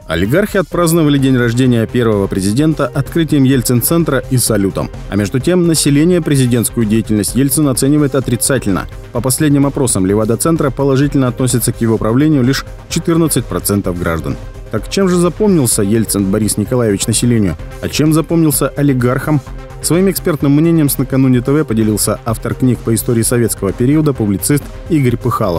Олигархи отпраздновали день рождения первого президента открытием Ельцин-центра и салютом. А между тем, население президентскую деятельность Ельцина оценивает отрицательно. По последним опросам Левада-центра положительно относится к его правлению лишь 14% граждан. Так чем же запомнился Ельцин Борис Николаевич населению? А чем запомнился олигархам? Своим экспертным мнением с «Накануне ТВ» поделился автор книг по истории советского периода, публицист Игорь Пыхалов.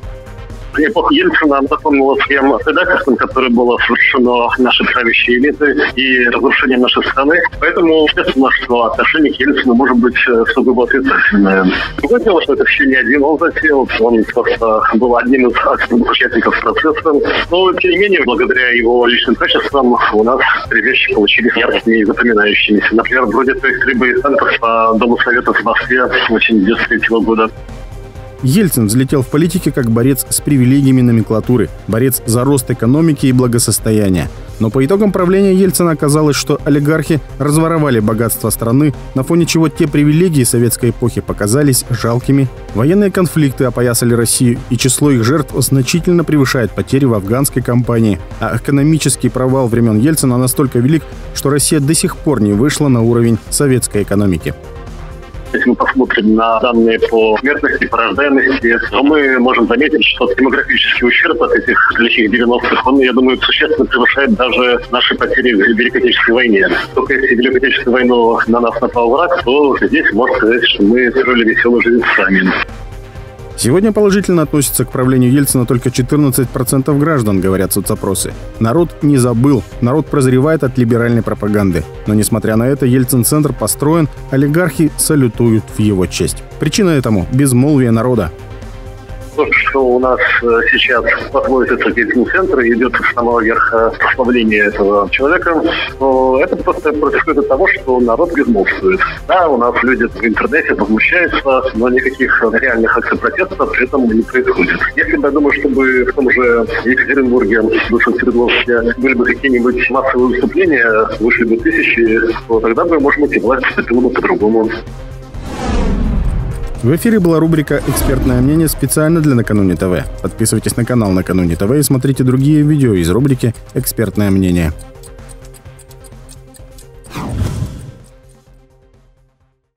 Эпоха Ельцина запомнилась тем предательством, которое было совершено нашей правящей элитой и разрушением нашей страны. Поэтому, естественно, что отношение к Ельцину может быть сугубо отрицательное. Другое дело, что это все не один он затеял, он просто был одним из активных участников процесса. Но, тем не менее, благодаря его личным качествам у нас вещи получились яркими и запоминающимися. Например, вроде той стрельбы из танков по Дому Советов в Москве 1993 года. Ельцин взлетел в политике как борец с привилегиями номенклатуры, борец за рост экономики и благосостояния. Но по итогам правления Ельцина оказалось, что олигархи разворовали богатство страны, на фоне чего те привилегии советской эпохи показались жалкими. Военные конфликты опоясали Россию, и число их жертв значительно превышает потери в афганской кампании. А экономический провал времен Ельцина настолько велик, что Россия до сих пор не вышла на уровень советской экономики. Если мы посмотрим на данные по смертности, по рождаемости, то мы можем заметить, что демографический ущерб от этих лихих 90-х, он, я думаю, существенно превышает даже наши потери в Великой Отечественной войне. Только если в Великой Отечественной войну на нас напал враг, то здесь можно сказать, что мы строили веселую жизнь сами. Сегодня положительно относятся к правлению Ельцина только 14% граждан, говорят соцопросы. Народ не забыл, народ прозревает от либеральной пропаганды. Но несмотря на это, Ельцин-центр построен, олигархи салютуют в его честь. Причина этому – безмолвие народа. То, что у нас сейчас подводится к Ельцин-центру и идет с самого верха прославления этого человека, то это просто происходит от того, что народ безмолвствует. Да, у нас люди в интернете возмущаются, но никаких реальных акций протеста при этом не происходит. Если бы, я думаю, чтобы в том же Екатеринбурге, в Свердловске были бы какие-нибудь массовые выступления, вышли бы тысячи, то тогда бы, может быть, и власть поступила бы по-другому. В эфире была рубрика «Экспертное мнение» специально для «Накануне ТВ». Подписывайтесь на канал «Накануне ТВ» и смотрите другие видео из рубрики «Экспертное мнение».